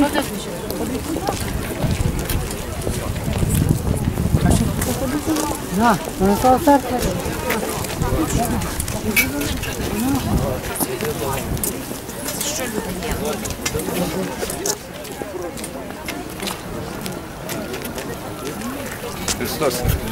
На, на того церкви. Що люди є? Христос.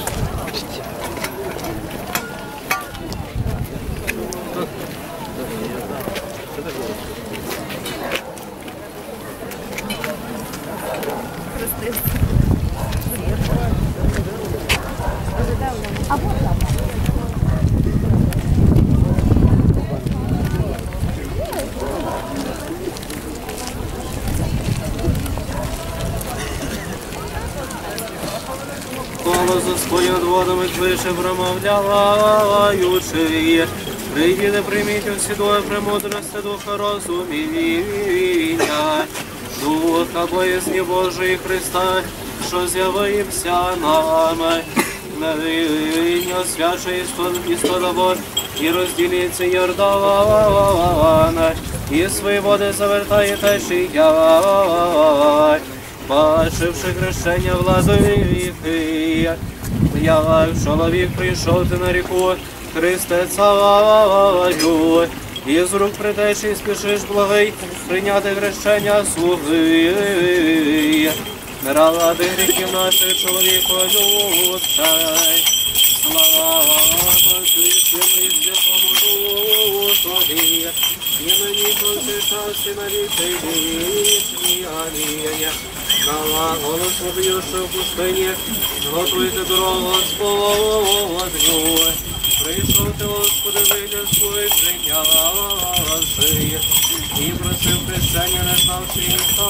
Голос Господь над водами клише, промовляючи. Прийдіте, прийміть усі дух премудрости, духа розуміння, духа боязні Божої Христа, що з'явився нами. Невиння свяче істота Божа, і розділіться Йордан, і свої води завертає течія. Бачивши хрещення владики, як чоловік прийшов ти на ріку, Христе царю, і з рук притечі спішиш благий прийняти хрещення слуги. Ради гріхів наших чоловіку людцей, слава Отцю і Святому Духові, і нині повсякчас і на віки вічні. Амінь. На голос вопіюши в пустині, готуйте дорогу Господню. Прийшов ти, Господи, вийде свої прийнявши, і просив хрещення, не знавши ніхто.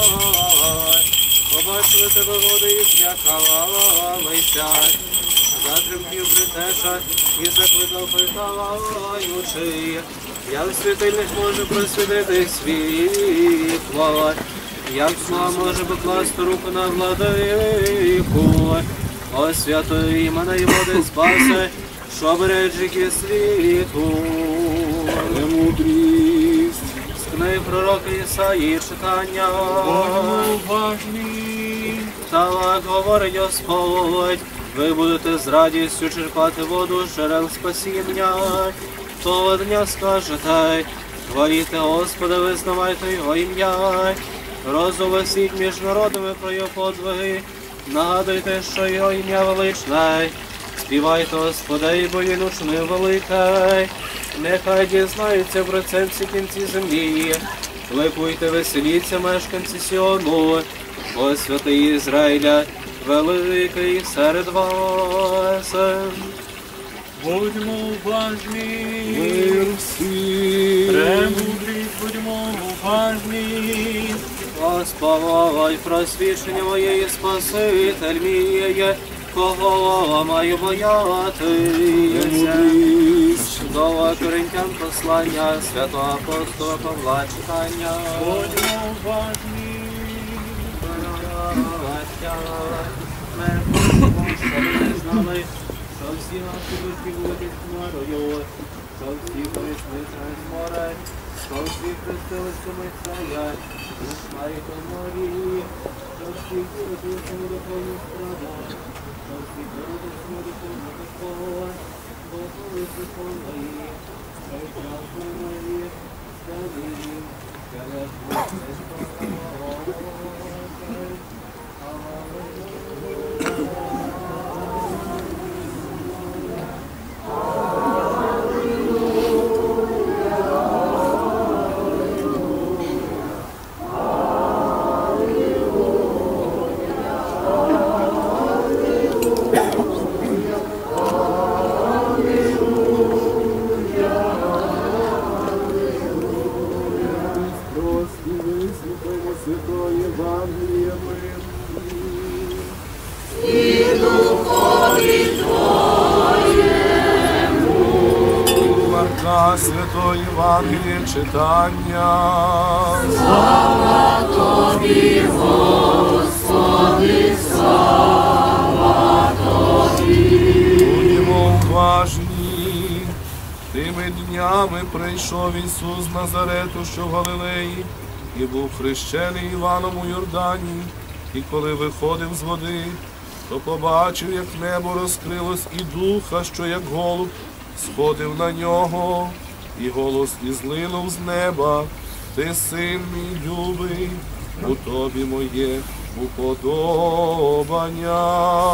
Побачили тебе води і злякалися, затримків притеша і закликав питаючи, як світильник може просвітити світло, як слава може покласти руку на владику. О, святий мене й води спаси, що береж ріки світу. Премудрість. З книги пророка Ісаї читання. Будьмо уважні. Так говорить Господь, ви будете з радістю черпати воду з джерел спасіння. Того дня скажете, хваліте Господа, визнавайте Його ім'я. Розголосіть між народами про Його подвиги, нагадуйте, що Його ім'я величне. Співайте Господи, бо Він учинив велике. Нехай дізнаються про це всі кінці землі. Ликуйте, веселіться, мешканці Сіону, бо святий Ізраїля великий серед вас. Будьмо уважні. Мир всім. Премудрість, будьмо уважні. Господь, просвічення моєї Спаситель мій, кого маю боятися. До Коринтян послання святого апостола Павла читання. Будьмо уважні. Знали, що всі наші душі будуть хмарою, що всі прийшли через море, що всі хрестилися Митцея, Шмайко морі, що всі ділися до повні справа, що всі ділися до повні Господа, бо коли ти повної, що й час повної, скажи, через Святої Євангелія читання. Слава Тобі, Господи, слава Тобі. Будьмо уважні. Тими днями прийшов Ісус з Назарету, що в Галилеї, і був хрещений Іваном у Йордані, і коли виходив з води, то побачив, як небо розкрилось, і духа, що як голуб, сходив на нього, і голос ізлинув з неба: «Ти син мій любий, у тобі моє уподобання».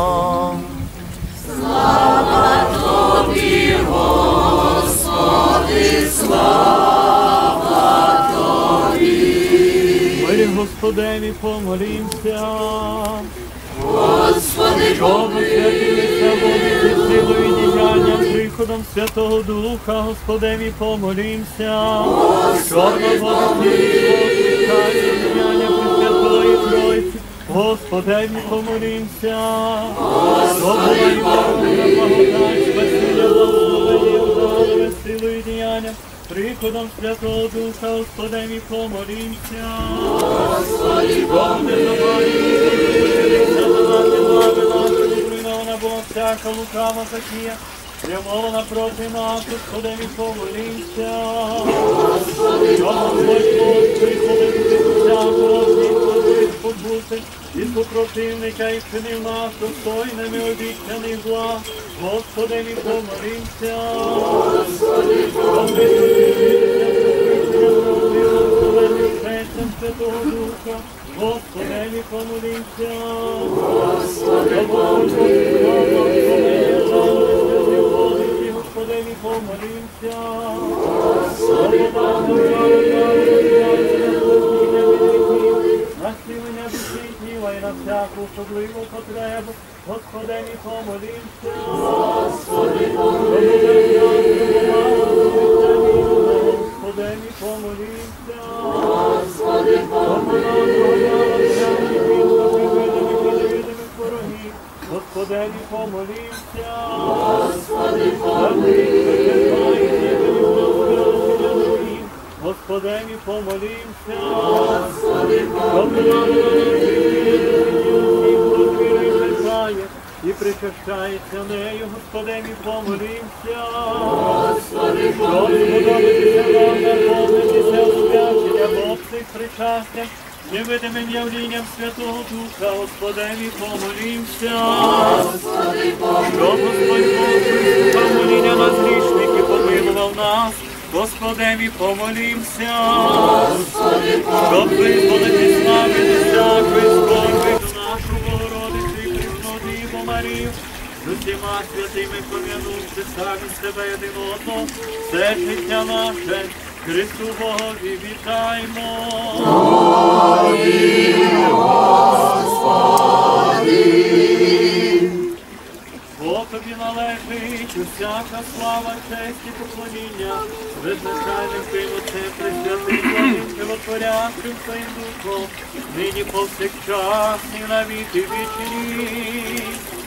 Мирі Господеві помолімся. Господи, Щоб освятилися води силою діянням, приходом Святого Духа, Господеві помолімся. Щоб на воду діяння Пресвятої Тройці, Господеві помолімся. Щоб була і благодать, спасіння, благословення, здоров'я, силою діяння, приходом Святого Духа, Господеві помолімся. Щоб не зруйнована була всяка лукава затія, спрямована проти нас, Господеві помолімся. Щоб Господь приходив всякого зліт, сподбути і супротивника, і вчинив нас достойними обіцяних благ, Господеві помолімся. Святого Духа, Господеві помолімся. Господеві помолімся. На зцілення душі і тіла і на всяку особливу потребу, Господеві помолімся. Господеві помолімся. Господеві помолімся. Господи, Господеві помолімся. Господи, Господеві помолімся. І причащається нею, Господеві помолімся. Господи, подобатися вам, наповнитися освячення Божих причастям, невидимим явлінням Святого Духа, Господеві помолімся. Господи, щоб Господь Бог помоління нас грішники помилував нас, Господеві помолімся. Господи, щоб визволити слави всякої скорби нашу Богородицю і Пресну Діву Марію, з усіма святими пом'янувши самі себе один одного, все життя наше Христу Богові вітаймо. Бо тобі належить усяка слава, честь і поклоніння, беззначальним Твоїм Отцем пресвятим, Твоїм животворящим Твоїм Духом, нині повсякчас і на віки вічні.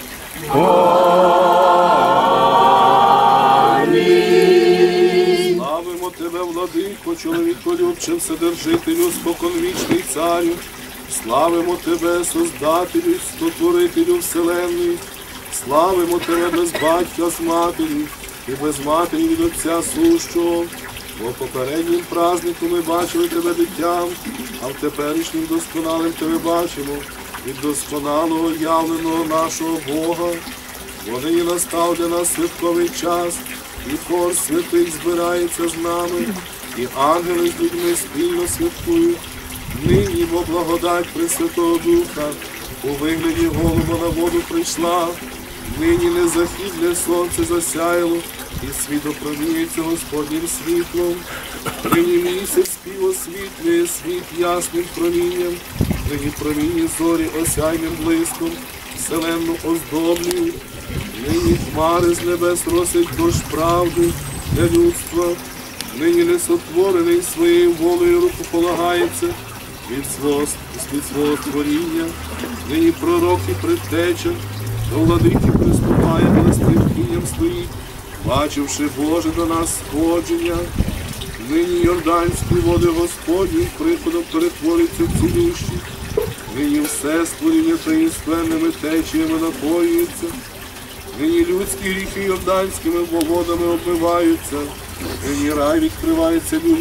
Славимо Тебе, владико, чоловіколюбче, вседержителю, споконвічний царю. Славимо Тебе, Создателю, Створителю вселенної. Славимо Тебе без батька з матері і без матері від Отця сущого. Бо попереднім празднику ми бачили Тебе дитям, а в теперішнім досконалим Тебе бачимо від досконалого явленого нашого Бога. Бо нині настав для нас святковий час, і хор святих збирається з нами, і ангели з людьми спільно святкують. Нині, бо благодать Пресвятого Духа у вигляді голуба на воду прийшла. Нині незахідне сонце засяяло, і світ опромінюється Господнім світлом. Нині місяць співосвітлює світ ясним промінням, нині промінні зорі осяйним блиском, вселенну оздоблюють. Нині хмари з небес росять дощ правди для людства. Нині несотворений своєю волею рукополагається від свого творіння. Нині пророк і предтеча до владики приступає, але з терпінням стоїть, бачивши Боже до нас сходження. Нині йорданські води Господні приходом перетворюються в цілющі. Нині все створіння таїнственними течіями напоюється. Нині людські гріхи йорданськими водами обмиваються. Нині рай відкривається людям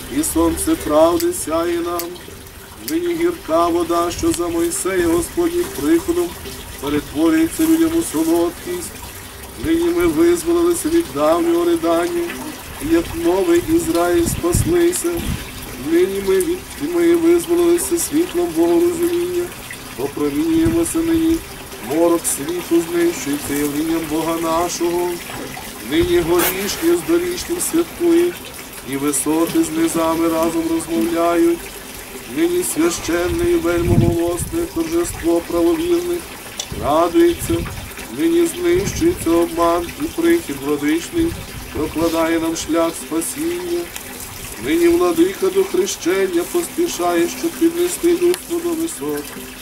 і сонце правди сяє нам. Нині гірка вода, що за Мойсея Господнім приходом перетворюється людям у солодкість. Нині ми визволилися від давнього ридання, і як новий Ізраїль спаслися. Нині ми визволилися світлом Богорозуміння, опромінюємося нині, морок світу знищується явленням Бога нашого. Нині горішні з дорічним святкують, і висоти з низами разом розмовляють. Нині священне і вельмоголосне торжество правовірних радується. Нині знищується обман і прихід владичний прокладає нам шлях спасіння. Нині владика до хрещення поспішає, щоб піднести людство до висот.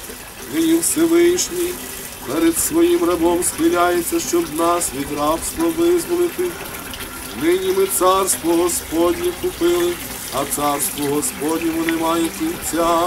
Нині Всевишній перед своїм рабом схиляється, щоб нас від рабства визволити. Нині ми царство Господнє купили, а царство Господньому немає кінця.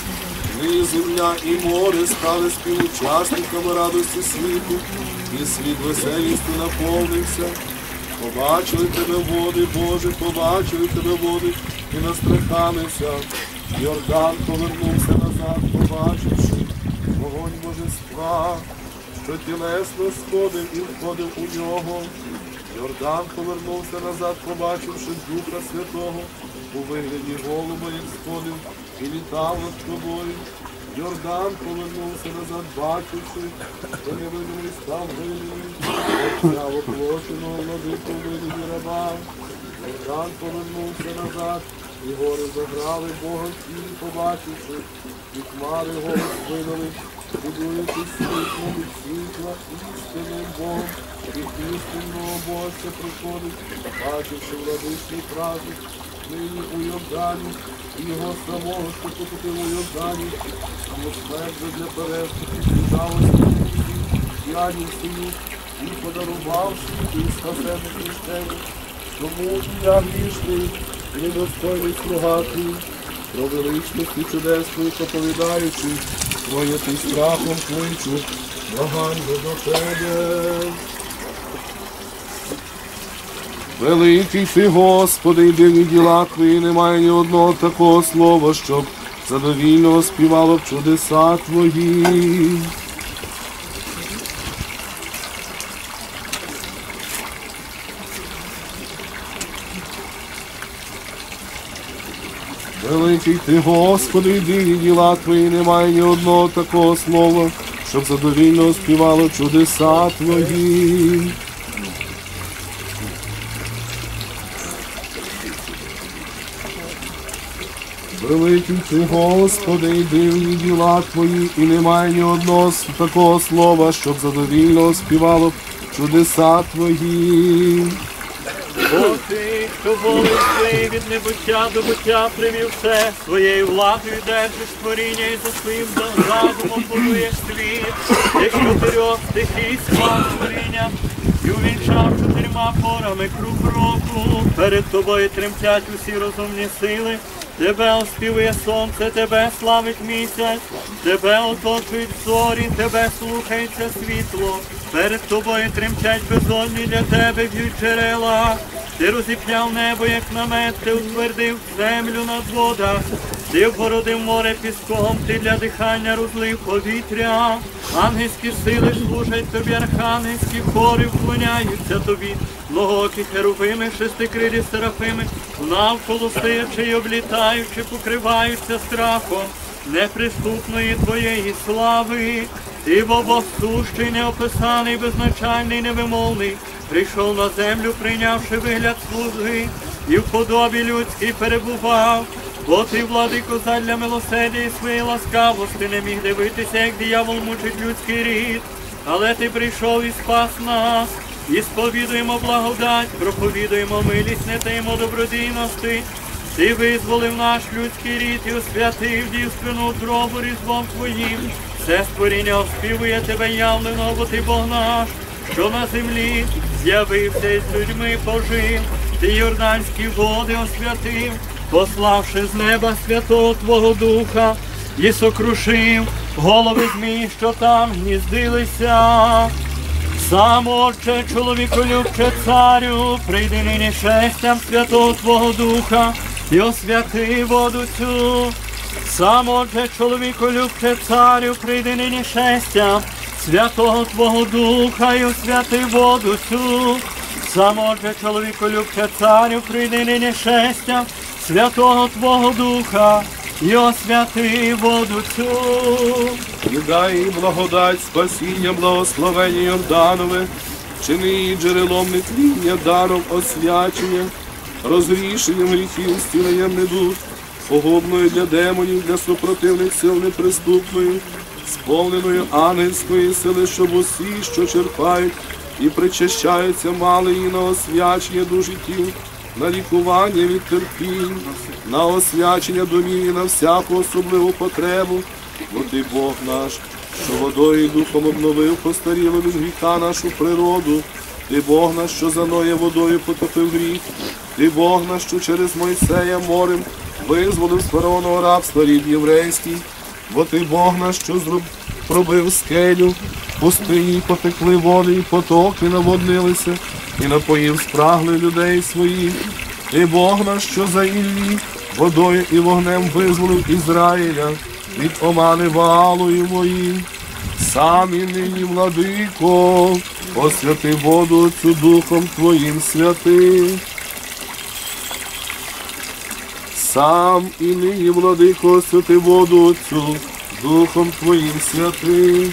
Нині земля і море стали співучасниками радості світу, і світ веселістю наповнився. Побачили тебе води, Боже, побачили тебе води, і настрахалися. Йордан повернувся назад, побачивши вогонь божества, що тілесно сходив і входив у нього. Йордан повернувся назад, побачивши Духа Святого, у вигляді голуба, як сходив, і літав над тобою. Йордан повернувся назад, бачивши, що невидимий став видимий, отця воплощеного владику в вигляді раба. Йордан повернувся назад, і гори заграли Бога і побачивши, і хмари голос видали, будуючись світлом від світла, істинним Богом, і істинного Бога, що приходить, бачивши владичний праздник, нині у Йордані, і його самого, що покупив у Йордані, тому смерть для переступів, віддалості і анів синів, і подарував світу і спасених хрещення. Тому я грішний, і недостойний слуга твій, про величність і чудес твоїх оповідаючи, твоє ти страхом кличу, благання до тебе. Великий ти, Господи, і дивні діла твої, немає ні одного такого слова, щоб задовільно співало б чудеса твої. Великий ти, Господи, і дивні діла твої, немає ні одного такого слова, щоб задовільно співало чудеса твої. Великий ти, Господи, і дивні діла твої, і немає ні одного такого слова, щоб задовільно співало чудеса твої. Бо ти, хто волею своєю від небуття до буття привів все, своєю владою держиш творіння і за своїм задумом будуєш світ, ти з 4 стихій склав творіння, і увінчав 4 порами круг року. Перед тобою тремтять усі розумні сили, тебе оспівує сонце, тебе славить місяць, тебе оточують зорі, тебе слухається світло. Перед тобою тремтять безодні, для тебе б'ють джерела. Ти розіп'яв небо, як намет, ти утвердив землю над водах. Ти обгородив море піском, ти для дихання розлив повітря. Ангельські сили служать тобі, архангельські хори вклоняються тобі. Многоокі херувими, шестикрилі серафими, навколо стоячи й облітаючи, покриваються страхом неприступної твоєї слави. Ти богосущий, неописаний, беззначальний, невимовний, прийшов на землю, прийнявши вигляд слуги, і в подобі людській перебував. Бо ти, владико, задля милосердя і своєї ласкавості не міг дивитися, як диявол мучить людський рід. Але ти прийшов і спас нас, і сповідуємо благодать, проповідуємо милість, не таїмо добродійності. Ти визволив наш людський рід і освятив дівственну утробу різдвом твоїм. Все створіння оспівує тебе явлено, бо ти Бог наш, що на землі з'явився і з людьми пожив. Ти йорданські води освятив, пославши з неба святого Твого Духа, і сокрушив голови змій, що там гніздилися. Сам, Отче, чоловіколюбче, царю, прийди нині шестям святого Твого Духа, і освяти воду цю. Сам отже, чоловіку любче царю, прийди нині шестя Святого Твого Духа і освяти воду цю. Сам отже, чоловіку любче царю, прийди нині шестя Святого Твого Духа і освяти воду цю. І дай їй благодать, спасіння, благословення Йорданове, чини її джерелом нетління, даром освячення, розрішенням гріхів, зціленням недуг, погубною для демонів, для супротивних сил неприступною, сповненою ангельської сили, щоб усі, що черпають і причащаються, мали її на освячення душ і тіл, на лікування від терпінь, на освячення домів і на всяку особливу потребу. Бо ти Бог наш, що водою і духом обновив постарілу від гріха нашу природу. Ти Бог наш, що за Ноя водою потопив гріх. Ти Бог наш, що через Мойсея морем визволив з фараонового рабства рід єврейський. Бо ти Бог наш, що пробив скелю, в пустині потекли води і потоки наводнилися, і напоїв спраглих людей своїх. Ти Бог наш, що за Іллі водою і вогнем визволив Ізраїля від омани Ваалою моїм. Сам і нині, владико, освяти воду цю Духом Твоїм святим. Сам і нині, владико, освяти воду цю Духом Твоїм святим.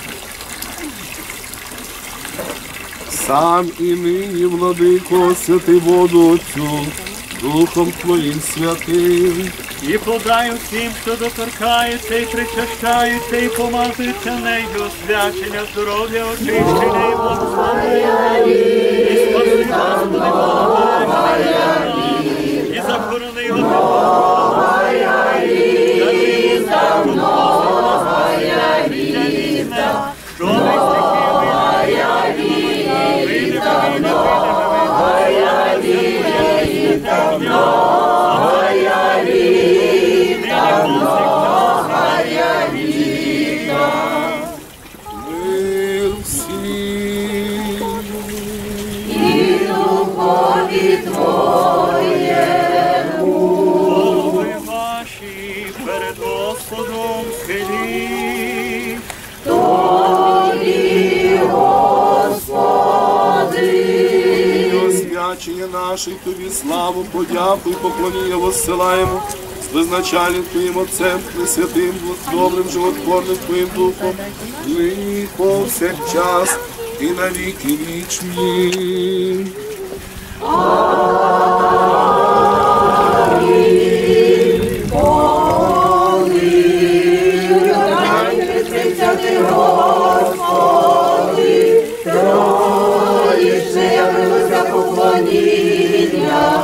Сам і нині, владико, освяти воду цю Духом Твоїм святим. І подай усім, хто доторкається і причащається, і помазується нею освячення, здоров'я, очищення і благословення. І спаси, Господи, благодать, і захорони його Мир всім. І духові Твоєму. голови ваші перед Господом схиліть. Тобі, Господи. І освячення наше, й Тобі славу, подяку і поклоніння воссилаємо з визначальним Твоїм Отцем, Пресвятим, добрим, животворним Твоїм Духом, нині повсякчас і на віки вічні. Ти, Господи, троїчне явилося поклоніння,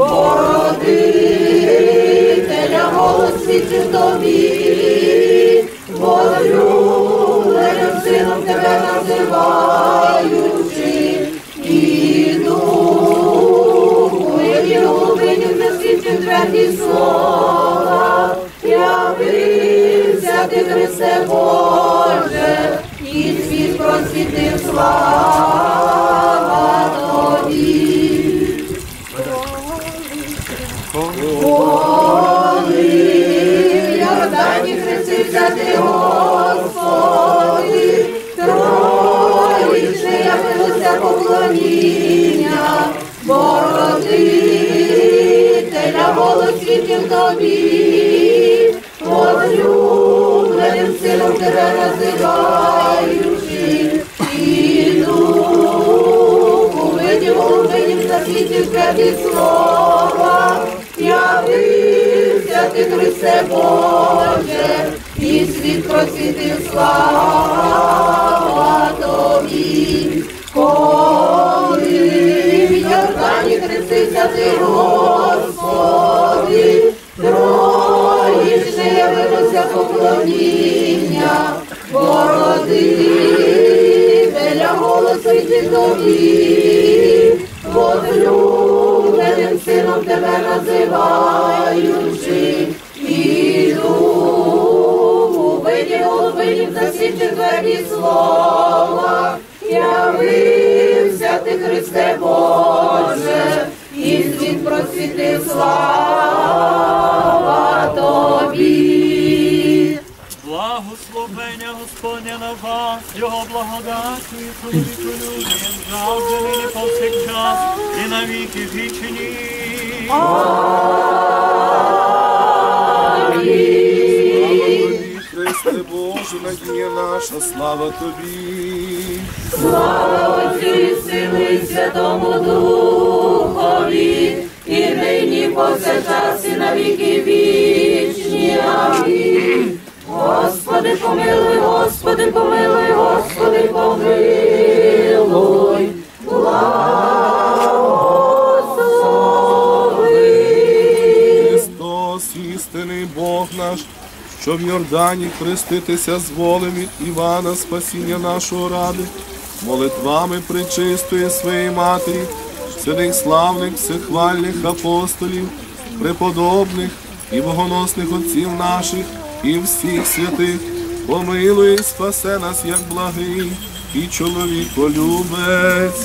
породителя голос світів Тобі, возлюбленим сином Тебе називаючи, і духу, які голубинів на світі тверді слова, явився Ти, Христе Боже, і світ просвітив, слава Тобі. Коли в Йордані хрестився Ти, Господи, троїчне явилося поклоніння, породителя голос світів Тобі, возлюбленим сином Тебе називаючи, і духу видів голубинів на світі тверді слова, явився Ти, Христе Боже, і світ просвітив, слава Тобі. Коли в Йордані хрестився Ти, Господи, троїчне явилося поклоніння, породителя голос світів Тобі, возлюбленим сином Тебе називаючи, і духу видів голубинів на світі тверді слова, явився Ти, Христе Боже, і світ просвітив, слава тобі. Благословення Господня на вас, Його благодаттю і чоловіколюбієм, завжди нині повсякчас і на віки вічні. Христе Боже, надія наша, слава тобі. Слава Отцю і Сину і Святому Духові, і нині повсякчас і на віки вічні. Амінь. Господи, помилуй, Господи, помилуй, Господи, помилуй, благослови. Христос, істинний Бог наш, що в Йордані хреститися зволив від Івана спасіння нашого ради, молитвами пречистої своєї Матері, святих славних, всехвальних апостолів, преподобних і богоносних отців наших, і всіх святих, помилуй і спасе нас, як благий і чоловіколюбець.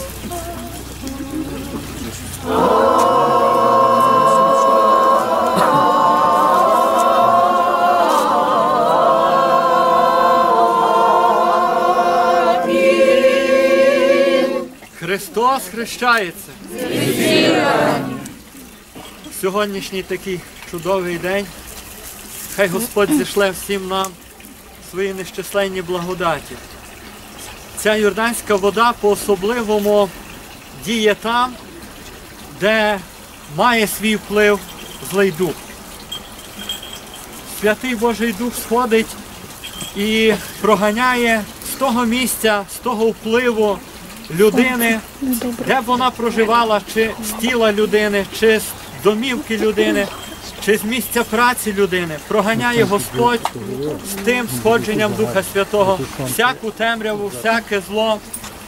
Христос хрещається. Сьогоднішній такий чудовий день. Хай Господь зішле всім нам свої нещисленні благодаті. Ця йорданська вода по-особливому діє там, де має свій вплив злий дух. Святий Божий Дух сходить і проганяє з того місця, з того впливу людини, де б вона проживала, чи з тіла людини, чи з домівки людини, чи з місця праці людини. Проганяє Господь з тим сходженням Духа Святого всяку темряву, всяке зло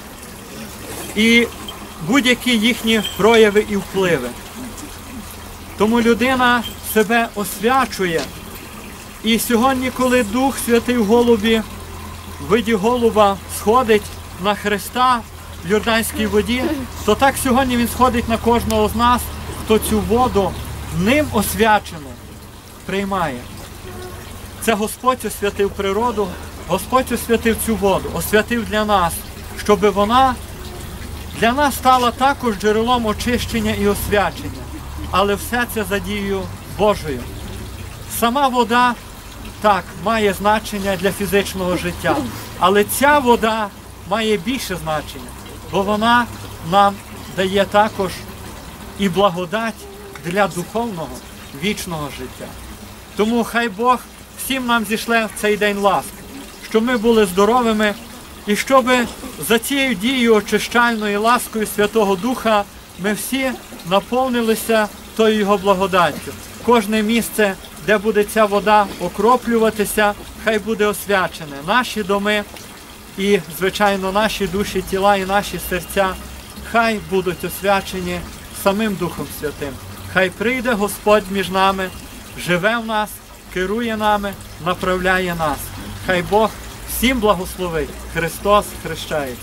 і будь-які їхні прояви і впливи. Тому людина себе освячує. І сьогодні, коли Дух Святий в голубі, в виді голуба, сходить на Христа в Йорданській воді, то так сьогодні Він сходить на кожного з нас, хто цю воду ним освячену приймає. Це Господь освятив природу, Господь освятив цю воду, освятив для нас, щоб вона для нас стала також джерелом очищення і освячення. Але все це за дією Божою. Сама вода, так, має значення для фізичного життя, але ця вода має більше значення, бо вона нам дає також і благодать для духовного, вічного життя. Тому хай Бог всім нам зішле в цей день ласки, щоб ми були здоровими і щоб за цією дією очищальною ласкою Святого Духа ми всі наповнилися тою Його благодаттю. Кожне місце, де буде ця вода окроплюватися, хай буде освячене. Наші доми і, звичайно, наші душі, тіла і наші серця хай будуть освячені самим Духом Святим. Хай прийде Господь між нами, живе в нас, керує нами, направляє нас. Хай Бог всім благословить. Христос хрещається.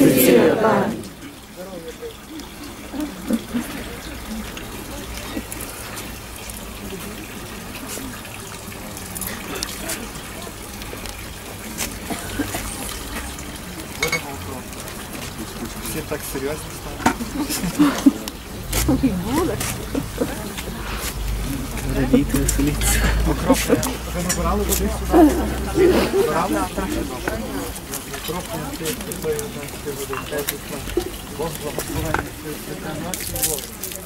Всі так серйозно стали. Радійте, веселіться. Окропне. Ви набирали води сюди? Набирали? Окропне цієї води. Бог благословенний святе наші води.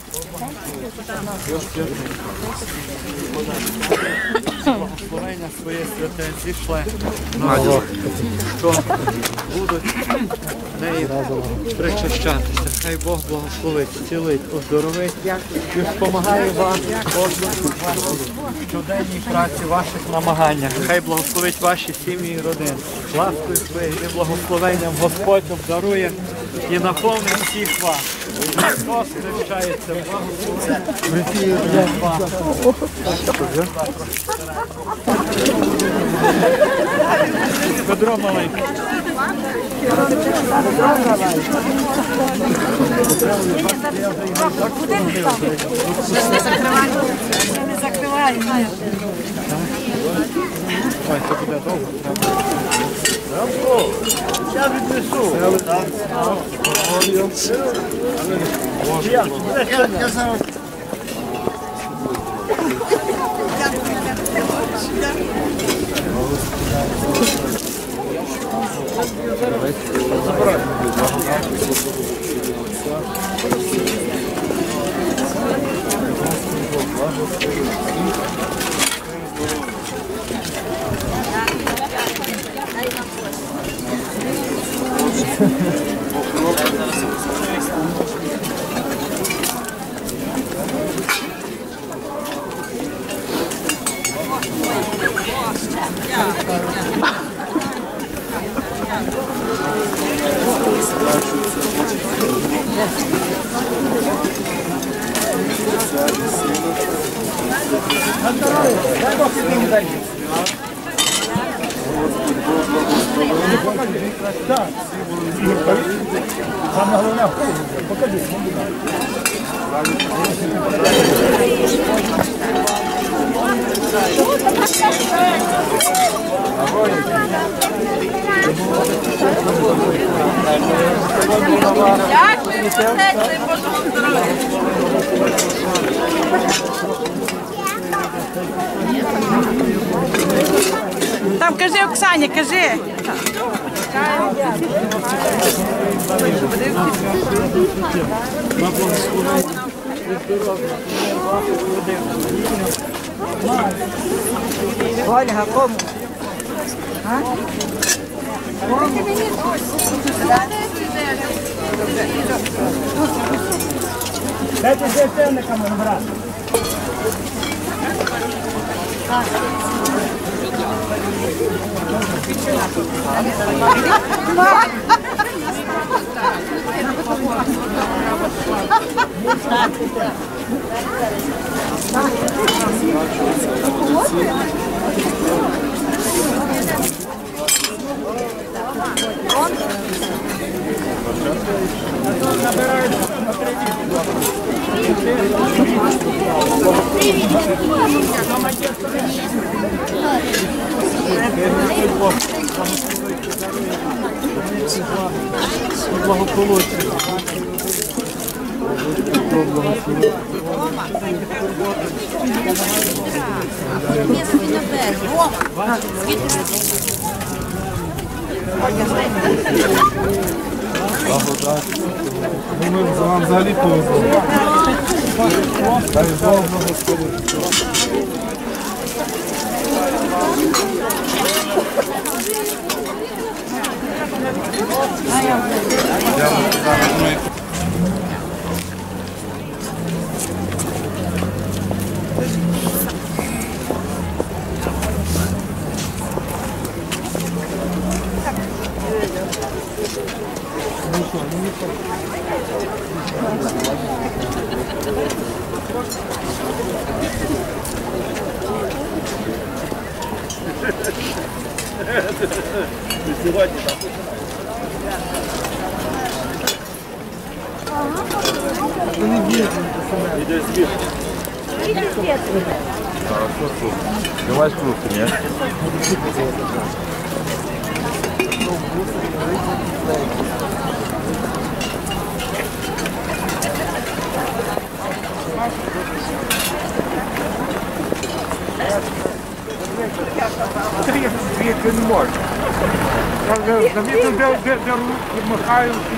Благословення своє святе зійшле на Бог, що будуть неї причащатися. Хай Бог благословить, зцілить, оздоровить і допомагає вам кожному в щоденній праці, ваших намаганнях. Хай благословить ваші сім'ї і родини. Ласкою своєю і благословенням Господь обдарує і наповнить всіх вас. Христос навчається. Бедро маленьке. Не закривай. Ой, це буде довго. Я віднесу. Я зараз. Там кажи Оксані, кажи. Ольга, кому? Дайте священникам брати. Ми вам взагалі повезло. Дай Бог благословити. Давай скрутку, нет? Він може. Завітно беру Михайловський.